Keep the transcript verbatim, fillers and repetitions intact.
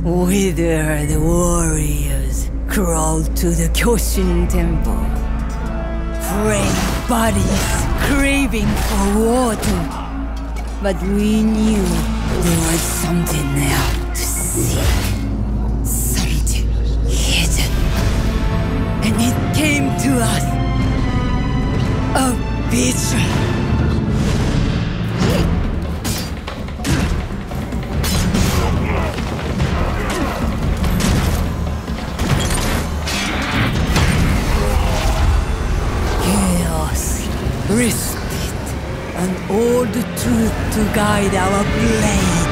Withered warriors crawled to the Kyoshin Temple. Frail bodies craving for water. But we knew there was something there to seek. Something hidden. And it came to us. A betrayal. Respite and all the truth to guide our blade.